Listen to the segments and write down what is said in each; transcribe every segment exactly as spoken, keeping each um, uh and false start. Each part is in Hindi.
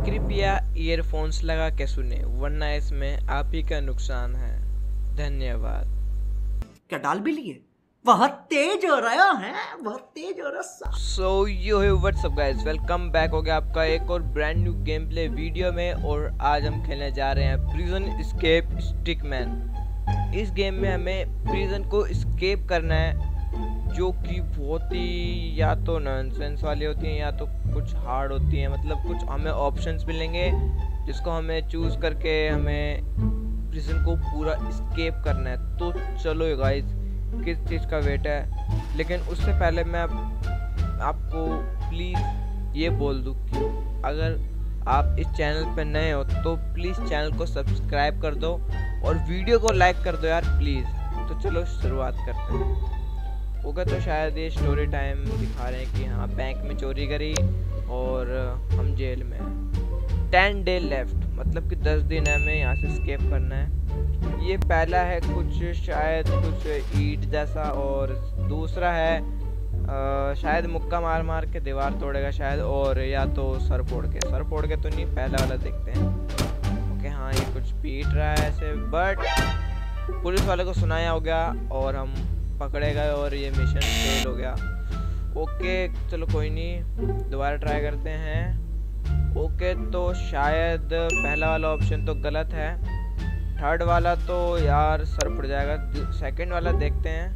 कृपया ईयरफोन्स लगा के सुने, वरना इसमें आप ही का नुकसान है। धन्यवाद। क्या डाल भी लिए? बहुत तेज हो रहा है, बहुत तेज हो रहा। So yo hey what's up guys, welcome back हो गया आपका एक और brand new game play video में। और आज हम खेलने जा रहे हैं प्रिजन एस्केप स्टिकमैन। इस गेम में हमें प्रिजन को एस्केप करना है, जो कि बहुत ही या तो नॉनसेंस वाली होती हैं या तो कुछ हार्ड होती हैं। मतलब कुछ हमें ऑप्शंस मिलेंगे जिसको हमें चूज करके हमें प्रिजन को पूरा एस्केप करना है। तो चलो गाइस, किस चीज़ का वेट है। लेकिन उससे पहले मैं आपको प्लीज़ ये बोल दूँ कि अगर आप इस चैनल पर नए हो तो प्लीज़ चैनल को सब्सक्राइब कर दो और वीडियो को लाइक कर दो यार प्लीज़। तो चलो शुरुआत करते हैं। ओके, तो शायद ये स्टोरी टाइम दिखा रहे हैं कि हाँ बैंक में चोरी करी और हम जेल में हैं। टेन डे लेफ्ट, मतलब कि दस दिन है, हमें यहाँ से एस्केप करना है। ये पहला है कुछ शायद कुछ ईंट जैसा, और दूसरा है आ, शायद मुक्का मार मार के दीवार तोड़ेगा शायद, और या तो सर फोड़ के सर फोड़ के तो नहीं, पहला वाला देखते हैं। ओके हाँ, ये कुछ पीट रहा है ऐसे, बट पुलिस वाले को सुनाया हो गया और हम पकड़े गए और ये मिशन फेल हो गया। ओके चलो कोई नहीं, दोबारा ट्राई करते हैं। ओके तो शायद पहला वाला ऑप्शन तो गलत है, थर्ड वाला तो यार सर फट जाएगा। सेकंड वाला देखते हैं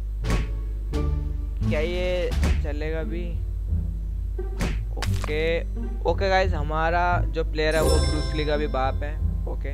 क्या ये चलेगा भी। ओके ओके गाइज, हमारा जो प्लेयर है वो ब्रूस ली का भी बाप है। ओके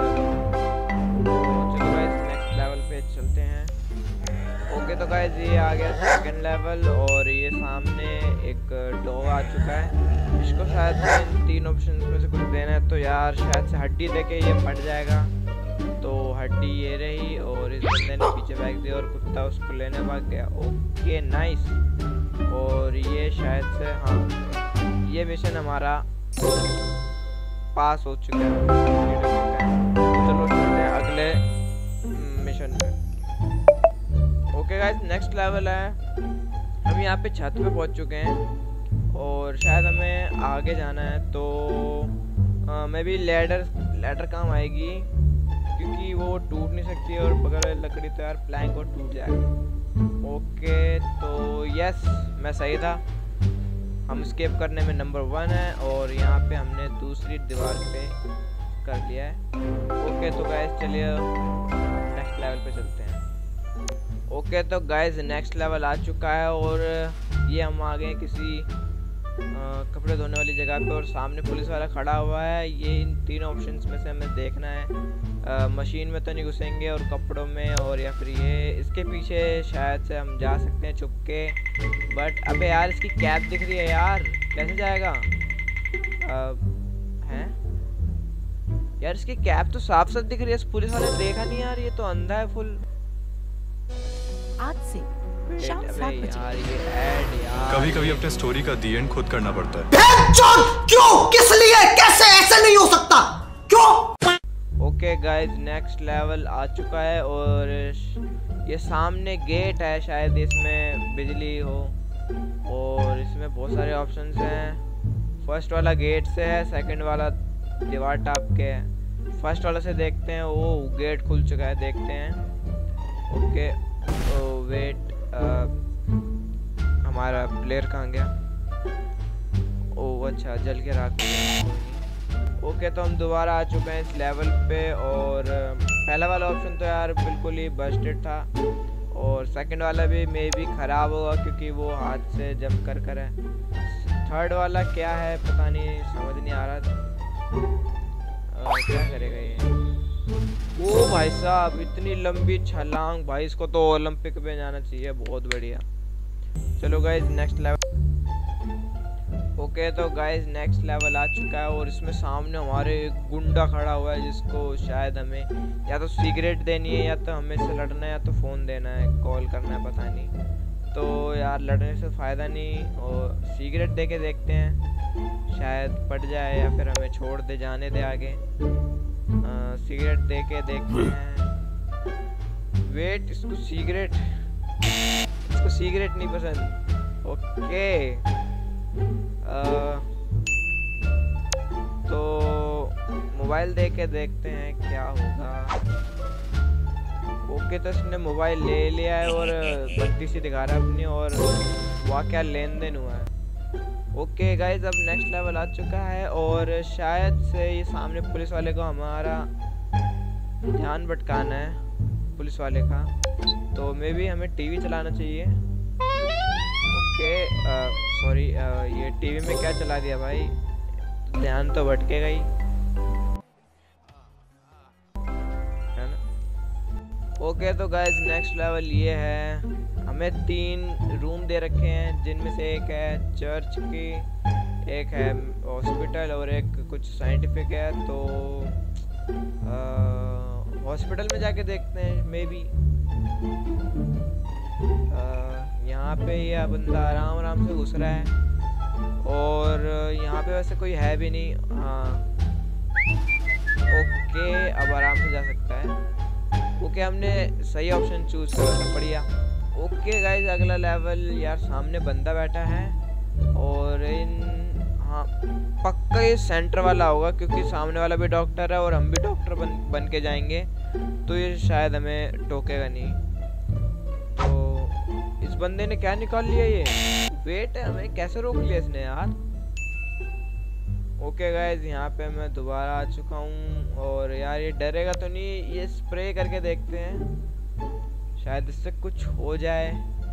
चलो गाइज नेक्स्ट लेवल पे चलते हैं। ओके तो गाइज ये आ गया सेकंड लेवल, और ये सामने एक डॉग आ चुका है। इसको शायद इन तीन ऑप्शन में से कुछ देना है, तो यार शायद से हड्डी देके ये फट जाएगा। तो हड्डी ये रही, और इस बंदे ने पीछे फेंक दिया और कुत्ता उसको लेने भाग गया। ओके नाइस, और ये शायद से हाँ ये मिशन हमारा पास हो चुका है। चलो चलते हैं अगले मिशन पे। ओके गाइस, नेक्स्ट लेवल है। हम यहाँ पे छत पे पहुँच चुके हैं और शायद हमें आगे जाना है। तो मे बी लैडर लैडर काम आएगी, क्योंकि वो टूट नहीं सकती, और बगैर लकड़ी तो यार प्लैंक और टूट जाएगा। ओके तो यस, मैं सही था, हम एस्केप करने में नंबर वन है, और यहाँ पे हमने दूसरी दीवार पे कर लिया है। ओके तो गाइस चलिए नेक्स्ट लेवल पे चलते हैं। ओके तो गाइस नेक्स्ट लेवल आ चुका है, और ये हम आ गए किसी आ, कपड़े धोने वाली जगह पे, और सामने पुलिस वाला खड़ा हुआ है। ये इन तीन ऑप्शंस में से हमें देखना है, आ, मशीन में तो नहीं घुसेंगे, और कपड़ों में, और या फिर ये इसके पीछे शायद से हम जा सकते हैं छुप के। बट अबे यार इसकी कैप दिख रही है यार, कैसे जाएगा? हैं यार, इसकी कैप तो साफ साफ दिख रही है, इस पुलिस वाले ने देखा नहीं यार, ये तो अंधा है फुल। आज से शाम सात बजे। कभी कभी अपने स्टोरी का दी एंड खुद करना पड़ता है। क्यों? किस लिए? कैसे? ऐसे नहीं हो सकता, क्यों? ओके गाइस नेक्स्ट लेवल आ चुका है, और ये सामने गेट है, शायद इसमें बिजली हो, और इसमें बहुत सारे ऑप्शंस हैं। फर्स्ट वाला गेट से है, सेकंड वाला दीवार टाप के है। फर्स्ट वाला से देखते हैं, वो गेट खुल चुका है, देखते हैं। ओके तो वेट, हमारा प्लेयर कहाँ गया? ओह अच्छा, जल के राख गया। ओके तो हम दोबारा आ चुके हैं इस लेवल पे, और पहला वाला ऑप्शन तो यार बिल्कुल ही बस्टेड था, और सेकंड वाला भी मे भी ख़राब होगा क्योंकि वो हाथ से जंप कर कर है। थर्ड वाला क्या है पता नहीं, समझ नहीं आ रहा आ, क्या करेगा ये। ओ भाई साहब, इतनी लंबी छलांग भाई, इसको तो ओलंपिक में जाना चाहिए। बहुत बढ़िया। चलो गाइज नेक्स्ट लेवल। ओके तो गाइज नेक्स्ट लेवल आ चुका है, और इसमें सामने हमारे एक गुंडा खड़ा हुआ है, जिसको शायद हमें या तो सिगरेट देनी है, या तो हमें से लड़ना है, या तो फ़ोन देना है, कॉल करना है, पता नहीं। तो यार लड़ने से फ़ायदा नहीं, और सिगरेट दे के देखते हैं, शायद पट जाए या फिर हमें छोड़ दे, जाने दे आगे। सिगरेट दे के देखते हैं। वेट, इसको सिगरेट इसको सिगरेट नहीं पसंद। ओके आ, मोबाइल दे के देखते हैं क्या होगा। ओके तो इसने मोबाइल ले लिया है और बत्ती सी दिखा रहा है अपनी, और वहाँ क्या लेन देन हुआ है। ओके गाइज, अब नेक्स्ट लेवल आ चुका है और शायद से ये सामने पुलिस वाले को हमारा ध्यान भटकाना है, पुलिस वाले का। तो मे भी हमें टीवी चलाना चाहिए। ओके सॉरी, ये टीवी में क्या चला दिया भाई, ध्यान तो भटकेगा ही, है ना। ओके तो गाइज नेक्स्ट लेवल ये है, हमें तीन रूम दे रखे हैं जिनमें से एक है चर्च की, एक है हॉस्पिटल और एक कुछ साइंटिफिक है। तो हॉस्पिटल में जाके देखते हैं मे बी। यहाँ पे ये यह बंदा आराम आराम से घुस रहा है और यहाँ पे वैसे कोई है भी नहीं। हाँ ओके, अब आराम से जा सकता है। ओके, हमने सही ऑप्शन चूज करा था, बढ़िया। ओके गाइज, अगला लेवल यार सामने बंदा बैठा है और इन हाँ पक्का ये सेंटर वाला होगा क्योंकि सामने वाला भी डॉक्टर है और हम भी डॉक्टर बन बन के जाएंगे, तो ये शायद हमें टोकेगा नहीं। तो इस बंदे ने क्या निकाल लिया, ये वेट है, हमें कैसे रोक लिया इसने यार। ओके गाइज, यहाँ पे मैं दोबारा आ चुका हूँ और यार ये डरेगा तो नहीं, ये स्प्रे करके देखते हैं, शायद इससे कुछ हो जाए।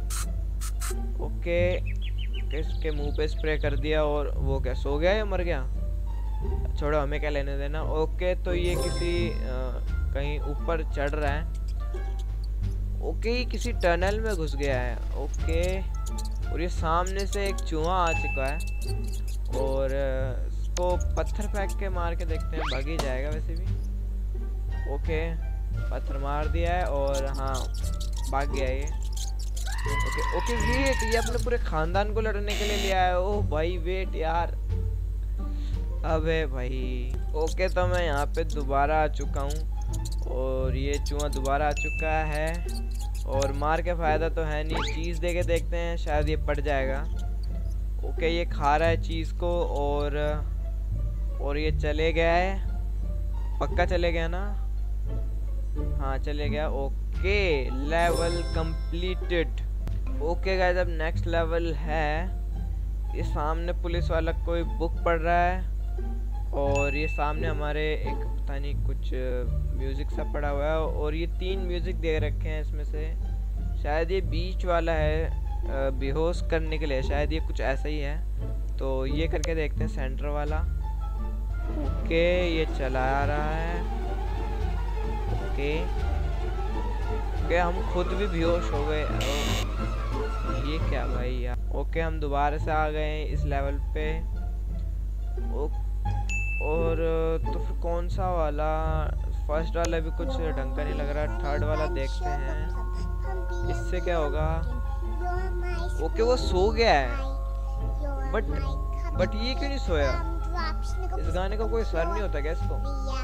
ओके, इसके मुंह पे स्प्रे कर दिया और वो क्या सो गया या मर गया, छोड़ो हमें क्या लेने देना। ओके, तो ये किसी आ, कहीं ऊपर चढ़ रहा है। ओके, ये किसी टनल में घुस गया है। ओके, और ये सामने से एक चूहा आ चुका है और इसको पत्थर फेंक के मार के देखते हैं, भाग ही जाएगा वैसे भी। ओके, पत्थर मार दिया है और हाँ भाग गया ये। ओके ओके वेट, ये अपने पूरे खानदान को लड़ने के लिए लिया है। ओह भाई वेट यार, अबे भाई। ओके, तो मैं यहाँ पे दोबारा आ चुका हूँ और ये चूहा दोबारा आ चुका है और मार के फायदा तो है नहीं, चीज़ दे के देखते हैं, शायद ये पड़ जाएगा। ओके, ये खा रहा है चीज़ को और और ये चले गया है, पक्का चले गया ना, हाँ चले गया। Okay, level completed. Okay guys, अब नेक्स्ट लेवल है, ये सामने पुलिस वाला कोई बुक पढ़ रहा है और ये सामने हमारे एक पता नहीं कुछ म्यूजिक सा पड़ा हुआ है और ये तीन म्यूजिक दे रखे हैं, इसमें से शायद ये बीच वाला है बेहोश करने के लिए, शायद ये कुछ ऐसा ही है। तो ये करके देखते हैं सेंटर वाला। ओके, ये चला रहा है। ओके ओके, हम खुद भी बेहोश हो गए। ये क्या भाई यार। ओके, हम दोबारा से आ गए हैं इस लेवल पे। ओ, और तो फिर कौन सा वाला, फर्स्ट वाला भी कुछ ढंग का नहीं लग रहा, थर्ड वाला देखते हैं, इससे क्या होगा। ओके, वो सो गया है, बट बट ये क्यों नहीं सोया, इस गाने का कोई सर नहीं होता क्या इसको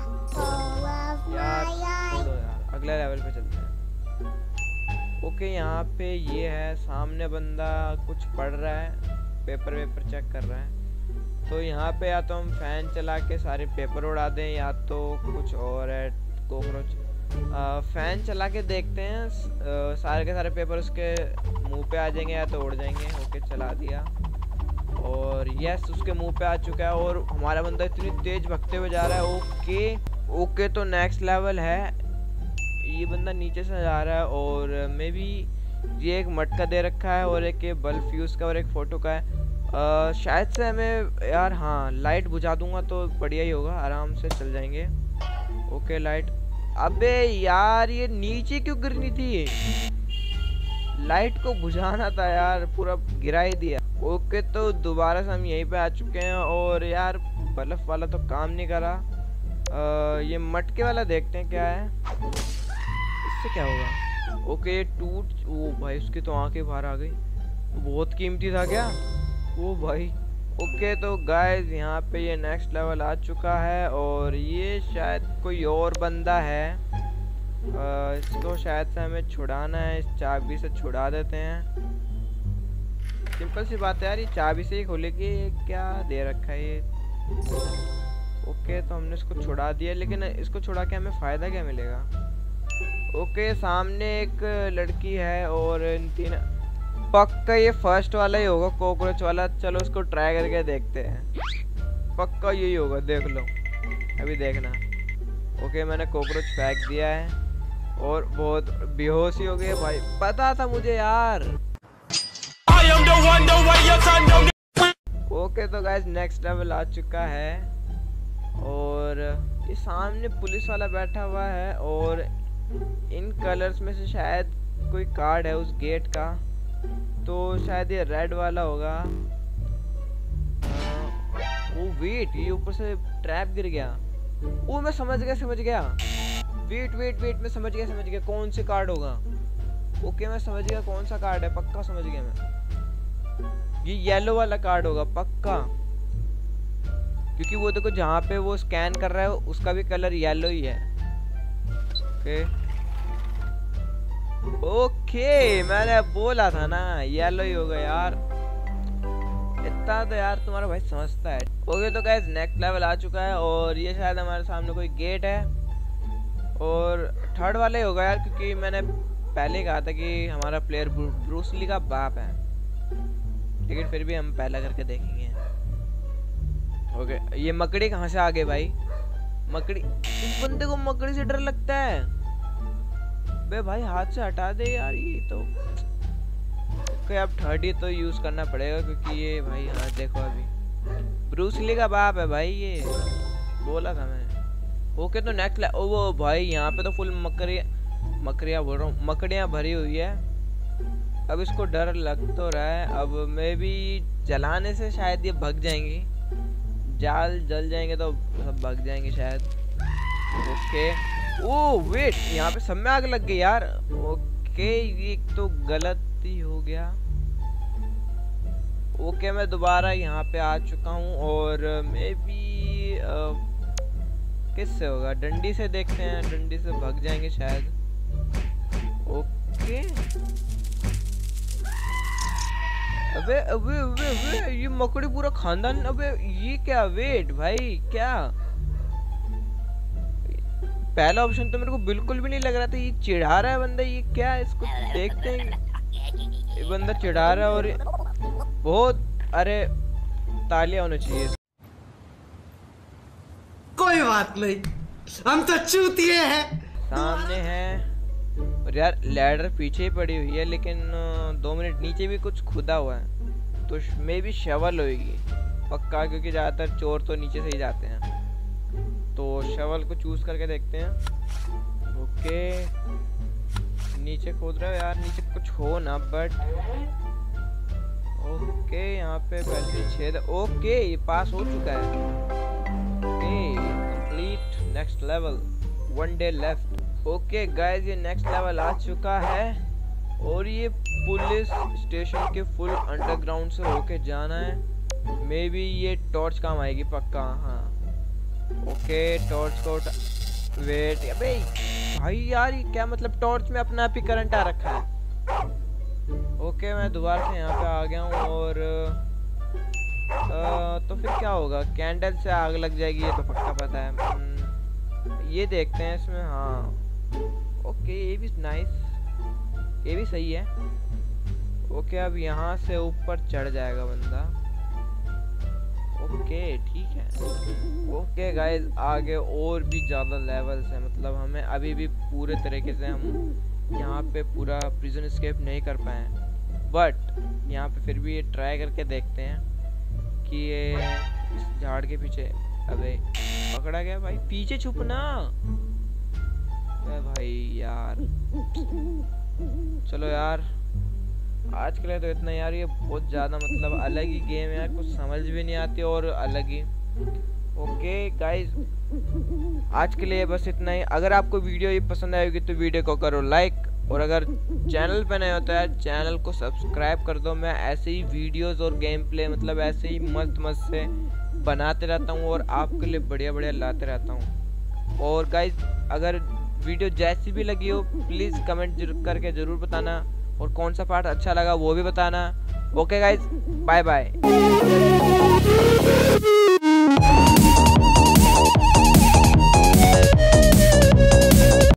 यार, छोड़ो यार, अगले लेवल पे चलते हैं। ओके, यहाँ पे ये है, सामने बंदा कुछ पढ़ रहा है, पेपर वेपर चेक कर रहा है। तो यहाँ पे या तो हम फैन चला के सारे पेपर उड़ा दें या तो कुछ और है, कॉकरोच। फैन चला के देखते हैं, आ, सारे के सारे पेपर उसके मुंह पे आ जाएंगे या तो उड़ जाएंगे। ओके, चला दिया और यस उसके मुंह पे आ चुका है और हमारा बंदा इतनी तेज भगते हुए जा रहा है। ओके ओके, तो नेक्स्ट लेवल है, ये बंदा नीचे से जा रहा है और मे बी ये एक मटका दे रखा है और एक ये बल्ब फ्यूज़ का और एक फ़ोटो का है। आ, शायद से हमें यार, हाँ लाइट बुझा दूंगा तो बढ़िया ही होगा, आराम से चल जाएंगे। ओके, लाइट, अबे यार ये नीचे क्यों गिरनी थी, लाइट को बुझाना था यार, पूरा गिरा ही दिया। ओके, तो दोबारा से हम यहीं पे आ चुके हैं और यार बल्ब वाला तो काम नहीं करा। आ, ये मटके वाला देखते हैं क्या है, इससे क्या होगा। ओके, ये टूट, ओ भाई उसकी तो आंखें बाहर आ गई, बहुत कीमती था क्या वो भाई। ओके, तो गाइस यहाँ पे ये नेक्स्ट लेवल आ चुका है और ये शायद कोई और बंदा है, आ, इसको शायद से हमें छुड़ाना है, इस चाबी से छुड़ा देते हैं। सिंपल सी बात है यार, ये चाबी से ही खोलेगी, क्या दे रखा है ये। ओके, ओके तो हमने इसको छुड़ा दिया, लेकिन इसको छुड़ा के हमें फ़ायदा क्या मिलेगा? ओके सामने एक लड़की है और इन तीन, पक्का ये फर्स्ट वाला ही होगा, कॉकरोच वाला। चलो उसको ट्राई करके देखते हैं, पक्का यही होगा, देख लो अभी देखना। ओके मैंने कॉकरोच फेंक दिया है और बहुत बेहोशी हो गई है भाई, पता था मुझे यार। ओके तो गाइस नेक्स्ट लेवल आ चुका है और ये सामने पुलिस वाला बैठा हुआ है और इन कलर्स में से शायद कोई कार्ड है उस गेट का, तो शायद ये रेड वाला होगा। ओ वेट, ये ऊपर से ट्रैप गिर गया। ओ मैं समझ गया समझ गया वेट वेट वेट मैं समझ गया समझ गया कौन से कार्ड होगा। ओके मैं समझ गया कौन सा कार्ड है, पक्का समझ गया मैं, ये येलो वाला कार्ड होगा पक्का, क्योंकि वो देखो जहाँ पे वो स्कैन कर रहा है उसका भी कलर येलो ही है। ओके ओके मैंने बोला था ना येलो ही होगा यार, इतना तो यार तुम्हारा भाई समझता है। ओके तो गाइस नेक्स्ट लेवल आ चुका है और ये शायद हमारे सामने कोई गेट है और थर्ड वाला ही होगा यार, क्योंकि मैंने पहले कहा था कि हमारा प्लेयर ब्रूस ली का बाप है, लेकिन फिर भी हम पहला करके देखेंगे। ओके ये मकड़ी कहाँ से आ गए भाई? मकड़ी, इस बंदे को मकड़ी से डर लगता है बे भाई, हाथ से हटा दे यार ये तो। ओके अब थर्टी तो यूज करना पड़ेगा क्योंकि ये भाई, हाँ देखो अभी ब्रूस ली का बाप है भाई, ये बोला था मैंने। ओके तो नेक्स्ट ओ वो भाई यहाँ पे तो फुल मकड़ी मकड़ियाँ बोल रहा हूँ मकड़ियाँ भरी हुई है। अब इसको डर लग तो रहा है, अब मैं भी जलाने से शायद ये भग जाएंगी, जाल जल जाएंगे तो सब भग जाएंगे शायद। ओके ओ वेट, यहाँ पे सब में आग लग गई यार। ओके ये तो गलत ही हो गया। ओके मैं दोबारा यहाँ पे आ चुका हूँ और मे बी किससे होगा, डंडी से देखते हैं, डंडी से भग जाएंगे शायद। ओके अबे अबे अबे अबे ये मकड़ी पूरा खानदान, अबे ये क्या, वेट भाई क्या, पहला ऑप्शन तो मेरे को बिल्कुल भी नहीं लग रहा था, ये चिढ़ा रहा है बंदा, ये क्या है, इसको देखते हैं। ये बंदा चिढ़ा रहा है और बहुत, अरे तालियां होनी चाहिए। कोई बात नहीं, हम तो चूतिए हैं। सामने है और यार लैडर पीछे ही पड़ी हुई है, लेकिन दो मिनट नीचे भी कुछ खुदा हुआ है, तो मे भी शवल होगी पक्का, क्योंकि ज़्यादातर चोर तो नीचे से ही जाते हैं, तो शवल को चूज करके देखते हैं। ओके नीचे खोद रहा है यार, नीचे कुछ हो ना, बट ओके यहाँ पे पहले छेद। ओके ये पास हो चुका है। Okay complete next level, one day left. Okay guys ये नेक्स्ट लेवल आ चुका है और ये पुलिस स्टेशन के फुल अंडरग्राउंड से होके जाना है। मे बी ये टॉर्च काम आएगी पक्का। हाँ ओके टॉर्च को वेट, अबे भाई यार ये क्या मतलब, टॉर्च में अपना आप ही करंट आ रखा है। ओके मैं दोबारा से यहाँ पे आ गया हूँ और आ, तो फिर क्या होगा, कैंडल से आग लग जाएगी ये तो पक्का पता है। ये देखते हैं इसमें, हाँ ओके ये भी नाइस, ये भी सही है। ओके अब यहाँ से ऊपर चढ़ जाएगा बंदा। ओके ठीक है। ओके गाइस आगे और भी ज़्यादा लेवल्स हैं, मतलब हमें अभी भी पूरे तरीके से हम यहाँ पे पूरा प्रिजन एस्केप नहीं कर पाए हैं, बट यहाँ पे फिर भी ये ट्राई करके देखते हैं कि ये इस झाड़ के पीछे, अबे पकड़ा गया भाई, पीछे छुपना। अबे भाई यार चलो यार आज के लिए तो इतना यार, ये बहुत ज़्यादा मतलब अलग ही गेम है यार, कुछ समझ भी नहीं आती और अलग ही। ओके गाइस आज के लिए बस इतना ही। अगर आपको वीडियो ये पसंद आएगी तो वीडियो को करो लाइक, और अगर चैनल पे नए होता है चैनल को सब्सक्राइब कर दो। मैं ऐसे ही वीडियोस और गेम प्ले मतलब ऐसे ही मस्त मस्त से बनाते रहता हूँ और आपके लिए बढ़िया बढ़िया लाते रहता हूँ। और गाइस अगर वीडियो जैसी भी लगी हो प्लीज़ कमेंट करके ज़रूर बताना, और कौन सा पार्ट अच्छा लगा वो भी बताना। Okay guys bye bye.